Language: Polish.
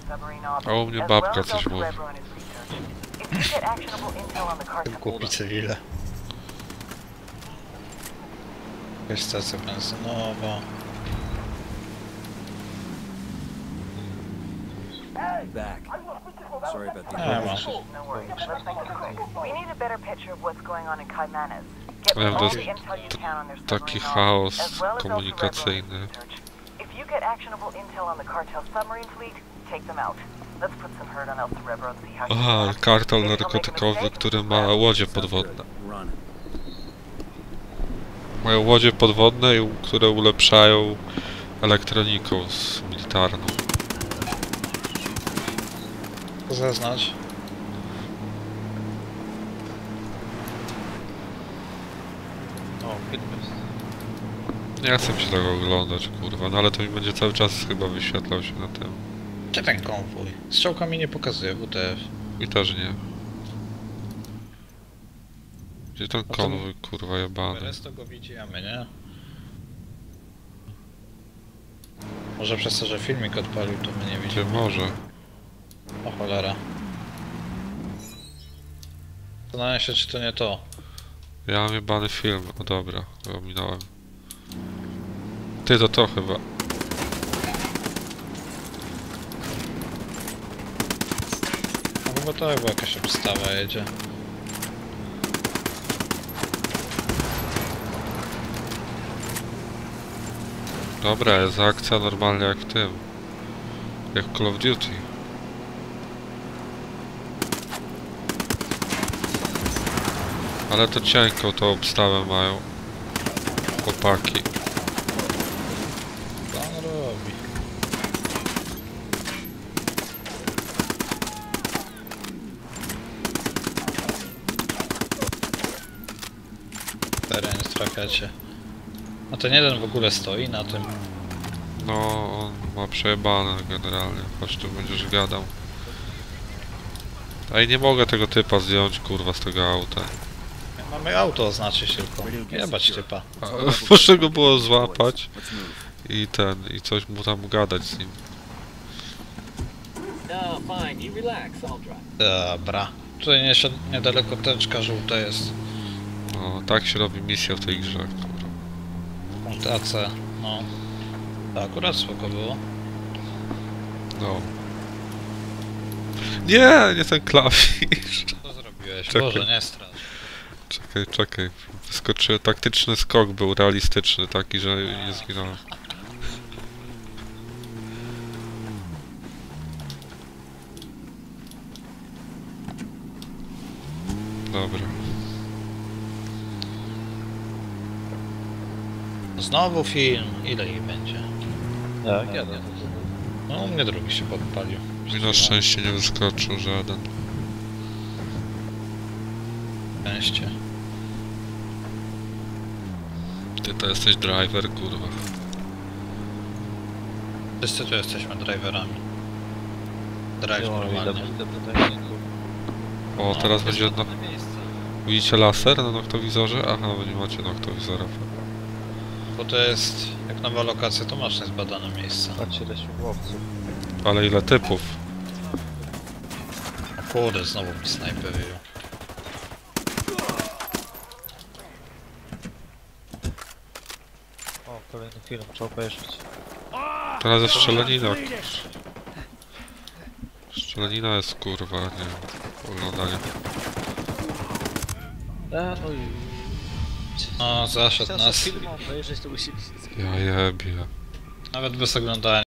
A u mnie babka coś mówi. Kupi cywile. Jakaś stacja benzynowa. Back. Sorry about the Nie ma. No worries. Let's make this quick. We need a better picture of what's going on in Kaimanes. Get Wiem, all to the jest intel you can on their taki submarine chaos as well as komunikacyjny. research. If you get actionable intel on the cartel submarine fleet, take them out. Let's put some hurt on El Cerebro and see how you Aha, react. kartel If they'll make a narkotykowy, mistake, który ma łodzie podwodne. Run. Mają łodzie podwodne, które ulepszają elektroniką militarną. Zaznacz. O, film jest. Nie chcę się tego oglądać, kurwa, no ale to mi będzie cały czas chyba wyświetlał się na tym. Gdzie ten konwój? Strzałkami nie pokazuje WTF. I też nie. Gdzie ten to- konwój, kurwa, jebany? Teraz to go widzimy, nie? Może przez to, że filmik odpalił, to my nie Gdzie widzimy. może? O cholera. Zastanawiam się, czy to nie to. Ja mam jebany film, o dobra, ominąłem. Ty, to chyba. No chyba to chyba jakaś obstawa jedzie. Dobra, jest akcja normalnie jak w tym. Jak w Call of Duty. Ale to cienką tą obstawę mają. Chłopaki. Co on robi? Teren w trakecie. A ten jeden w ogóle stoi na tym. No, on ma przejebane generalnie. Chodź tu będziesz gadał. Ej, nie mogę tego typa zdjąć, kurwa, z tego auta. Mamy auto oznaczyć tylko. Jebać typa. A, muszę go było złapać i i coś mu tam gadać z nim. No, fine. You relax. I'll drive. Dobra. Tutaj niedaleko teczka żółta jest. No, tak się robi misja w tej grze, kurwa. Punkt AC. No. To akurat spoko było. No. Nie ten klawisz. Co zrobiłeś? Czekaj. Boże, nie strasz. Czekaj. Wyskoczyłem. Taktyczny skok był realistyczny, taki, że nie zginąłem. Dobra. Znowu film. Ile ich będzie? Jak jadę? No u mnie drugi się podpalił. Mi na szczęście nie wyskoczył żaden. Szczęście. Ty to jesteś driver, kurwa. Wszyscy tu jesteśmy driverami. Drive No, normalnie. idę po techniku. O, teraz będzie jedno. Na miejsce. Widzicie laser na noktowizorze? Aha, bo nie macie noktowizora. Bo to jest, jak nowa lokacja, to masz niezbadane miejsca. Patrzcie ile śmigłowców. Ale ile typów? O kurde, znowu mi snajper wyjął. O, kolejny film, trzeba obejrzeć. Teraz jest strzelanina. Strzelanina jest, kurwa, nie wiem. Oglądanie. No i... No, zaszedł Chciałem nas. film obejrzeć, to musi być... Ja jebie. Nawet bez oglądania